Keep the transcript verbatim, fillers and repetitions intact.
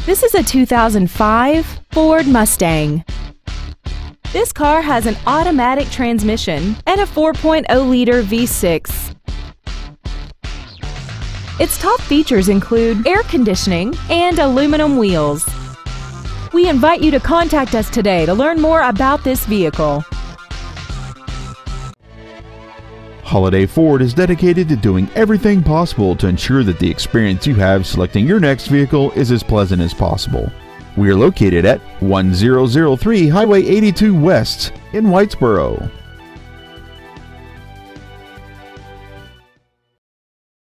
This is a two thousand five Ford Mustang. This car has an automatic transmission and a four point oh liter V six. Its top features include air conditioning and aluminum wheels. We invite you to contact us today to learn more about this vehicle. Holiday Ford is dedicated to doing everything possible to ensure that the experience you have selecting your next vehicle is as pleasant as possible. We are located at one thousand three Highway eighty-two West in Whitesboro.